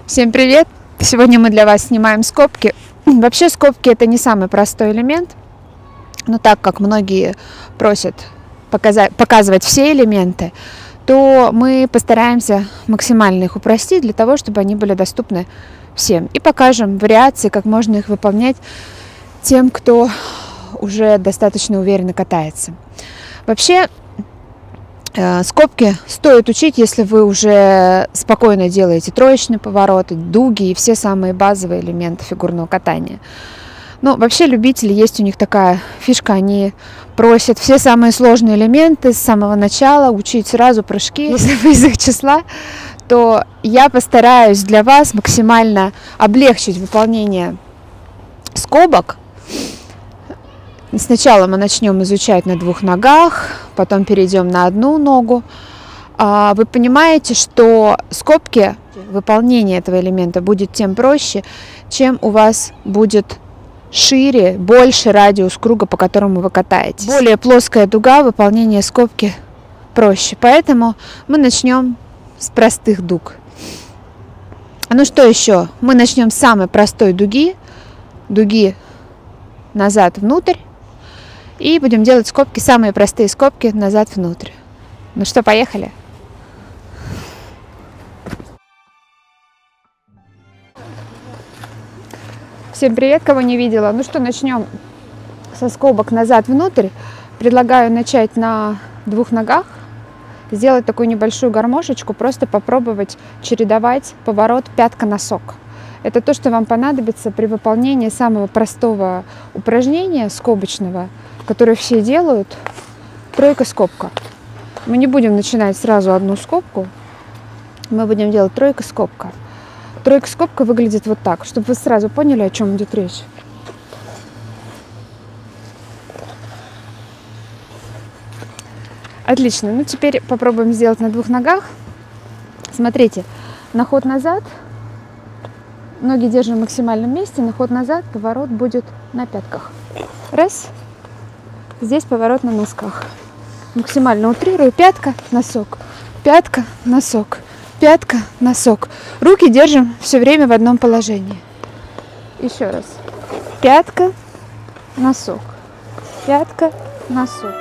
Всем привет! Сегодня мы для вас снимаем скобки. Вообще скобки это не самый простой элемент, но так как многие просят показывать все элементы, то мы постараемся максимально их упростить для того, чтобы они были доступны всем. И покажем вариации, как можно их выполнять тем, кто уже достаточно уверенно катается. Вообще скобки стоит учить, если вы уже спокойно делаете троечные повороты, дуги и все самые базовые элементы фигурного катания. Но вообще любители, есть у них такая фишка, они просят все самые сложные элементы с самого начала учить сразу прыжки. Если вы из их числа, то я постараюсь для вас максимально облегчить выполнение скобок. Сначала мы начнем изучать на двух ногах, потом перейдем на одну ногу. Вы понимаете, что скобки, выполнение этого элемента будет тем проще, чем у вас будет шире, больше радиус круга, по которому вы катаетесь. Более плоская дуга, выполнение скобки проще. Поэтому мы начнем с простых дуг. Ну что еще? Мы начнем с самой простой дуги. Дуги назад, внутрь. И будем делать скобки, самые простые скобки назад, внутрь. Ну что, поехали? Всем привет, кого не видела. Ну что, начнем со скобок назад, внутрь. Предлагаю начать на двух ногах. Сделать такую небольшую гармошечку, просто попробовать чередовать поворот пятка-носок. Это то, что вам понадобится при выполнении самого простого упражнения скобочного, которое все делают, тройка-скобка. Мы не будем начинать сразу одну скобку, мы будем делать тройка-скобка. Тройка-скобка выглядит вот так, чтобы вы сразу поняли, о чем идет речь. Отлично, ну теперь попробуем сделать на двух ногах. Смотрите, на ход назад, ноги держим в максимальном месте, на ход назад поворот будет на пятках. Раз. Здесь поворот на носках. Максимально утрирую. Пятка, носок. Пятка, носок. Пятка, носок. Руки держим все время в одном положении. Еще раз. Пятка, носок. Пятка, носок.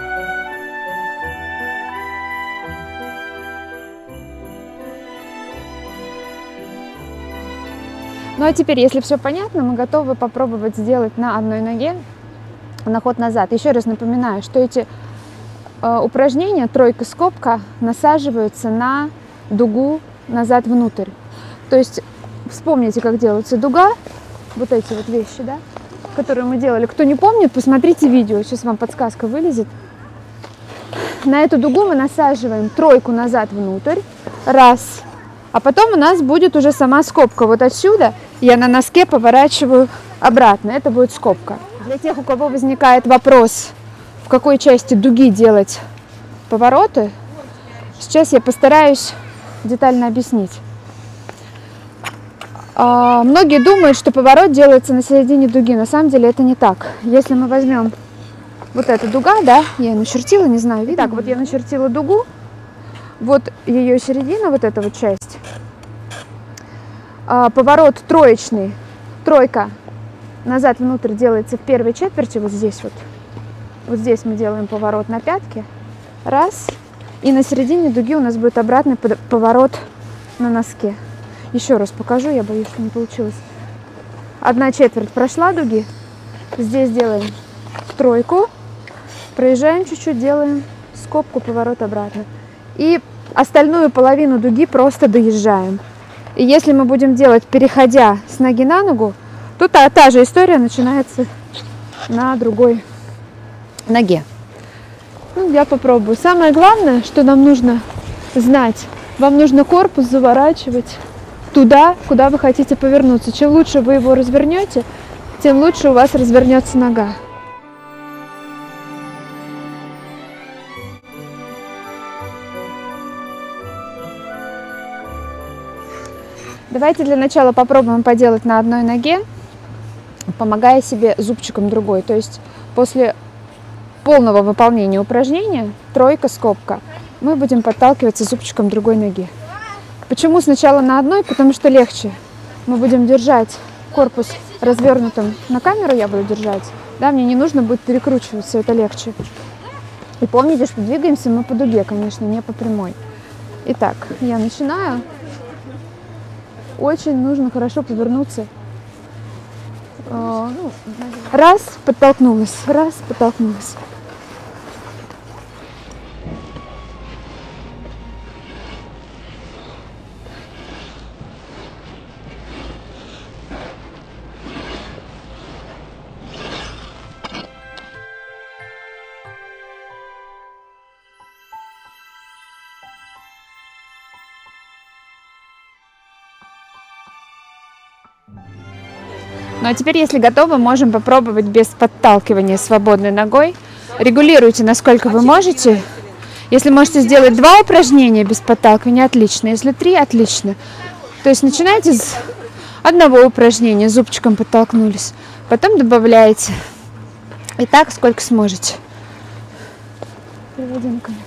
Ну а теперь, если все понятно, мы готовы попробовать сделать на одной ноге на ход назад. Еще раз напоминаю, что эти упражнения, тройка-скобка, насаживаются на дугу назад внутрь. То есть вспомните, как делается дуга, вот эти вот вещи, да, которые мы делали. Кто не помнит, посмотрите видео, сейчас вам подсказка вылезет. На эту дугу мы насаживаем тройку назад внутрь, раз, а потом у нас будет уже сама скобка. Вот отсюда я на носке поворачиваю обратно, это будет скобка. Для тех, у кого возникает вопрос, в какой части дуги делать повороты, сейчас я постараюсь детально объяснить. Многие думают, что поворот делается на середине дуги. На самом деле это не так. Если мы возьмем вот эту дуга, да, я ее начертила, не знаю, видно? Так, вот я начертила дугу, вот ее середина, вот эта вот часть. Поворот троечный, тройка назад внутрь делается в первой четверти, вот здесь вот. Вот здесь мы делаем поворот на пятки. Раз. И на середине дуги у нас будет обратный поворот на носке. Еще раз покажу, я боюсь, что не получилось. Одна четверть прошла дуги. Здесь делаем тройку. Проезжаем чуть-чуть, делаем скобку, поворот обратно. И остальную половину дуги просто доезжаем. И если мы будем делать, переходя с ноги на ногу, то та же история начинается на другой ноге. Ну, я попробую. Самое главное, что нам нужно знать, вам нужно корпус заворачивать туда, куда вы хотите повернуться. Чем лучше вы его развернете, тем лучше у вас развернется нога. Давайте для начала попробуем поделать на одной ноге, помогая себе зубчиком другой. То есть после полного выполнения упражнения тройка-скобка мы будем подталкиваться зубчиком другой ноги. Почему сначала на одной? Потому что легче. Мы будем держать корпус развернутым на камеру, я буду держать. Да, мне не нужно будет перекручиваться, это легче. И помните, что двигаемся мы по дуге, конечно, не по прямой. Итак, я начинаю. Очень нужно хорошо повернуться. Раз, подтолкнулась, раз, подтолкнулась. Ну а теперь, если готовы, можем попробовать без подталкивания свободной ногой. Регулируйте, насколько вы можете. Если можете сделать 2 упражнения без подталкивания, отлично. Если 3, отлично. То есть начинайте с одного упражнения, зубчиком подтолкнулись. Потом добавляете. И так, сколько сможете. Переводим конек.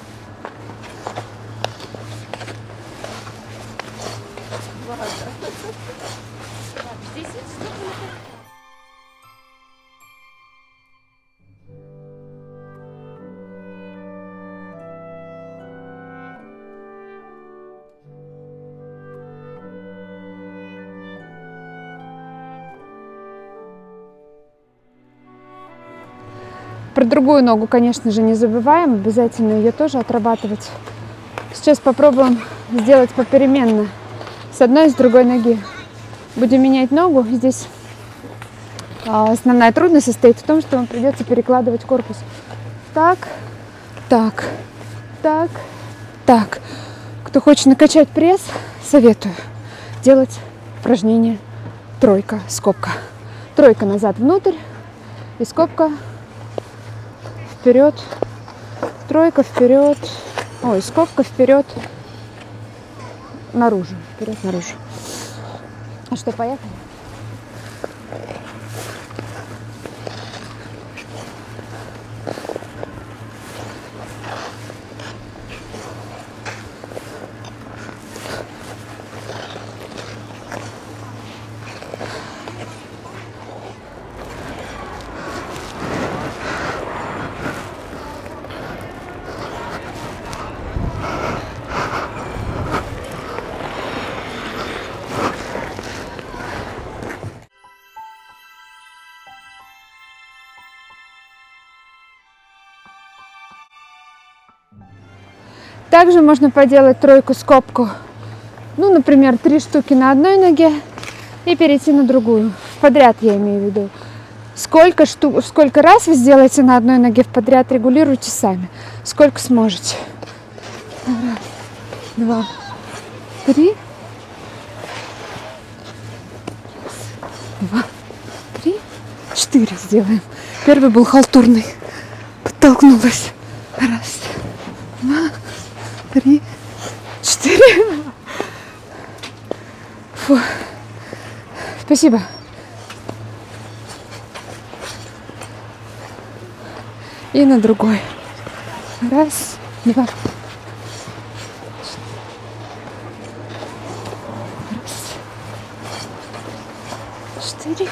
Про другую ногу, конечно же, не забываем. Обязательно ее тоже отрабатывать. Сейчас попробуем сделать попеременно. С одной и с другой ноги. Будем менять ногу. Здесь основная трудность состоит в том, что вам придется перекладывать корпус. Так, так, так, так. Кто хочет накачать пресс, советую делать упражнение тройка, скобка. Тройка назад, внутрь и скобка вперед, тройка вперед, ой, скобка вперед, наружу, вперед, наружу. А что, поехали? Также можно поделать тройку-скобку, ну, например, 3 штуки на одной ноге и перейти на другую. В подряд я имею в виду. Сколько раз вы сделаете на одной ноге в подряд, регулируйте сами. Сколько сможете. 1, 2, 3. 2, 3, 4 сделаем. Первый был халтурный. Подтолкнулась. 1, 2, 3, 4. Фу. Спасибо. И на другой. 1, 2. 1, 4.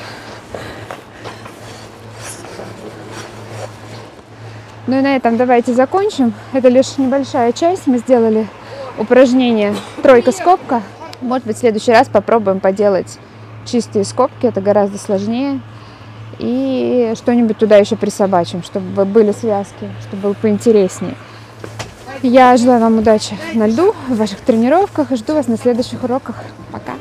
Ну и на этом давайте закончим. Это лишь небольшая часть. Мы сделали упражнение тройка-скобка. Может быть, в следующий раз попробуем поделать чистые скобки. Это гораздо сложнее. И что-нибудь туда еще присобачим, чтобы были связки, чтобы было поинтереснее. Я желаю вам удачи на льду, в ваших тренировках. И жду вас на следующих уроках. Пока!